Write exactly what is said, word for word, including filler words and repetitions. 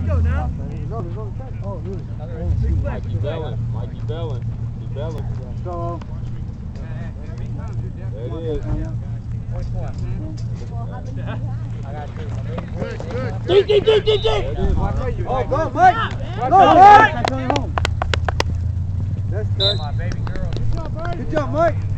go now. Mikey Bellin. Mikey Bellin. Keep Bellin. Go. There it is. Good, good. Deep, deep, deep, deep, deep. Oh, go, Mike. Go, Mike. That's good. My baby girl. Good job, Mike. Good job, Mike.